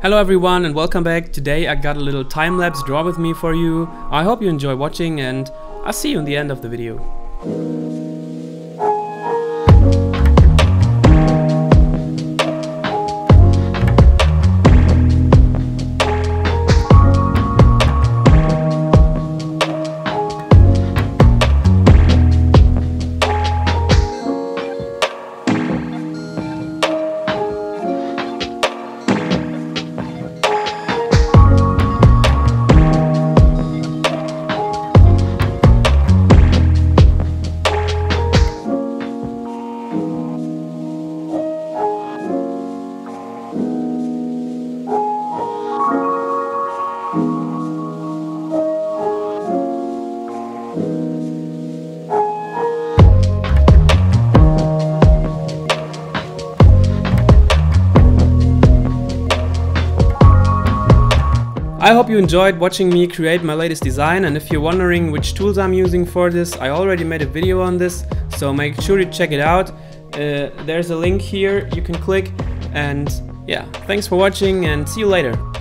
Hello everyone and welcome back. Today I got a little time-lapse draw with me for you. I hope you enjoy watching and I'll see you in the end of the video. I hope you enjoyed watching me create my latest design, and if you're wondering which tools I'm using for this, I already made a video on this, so make sure to check it out. There's a link here you can click, and yeah, thanks for watching and see you later.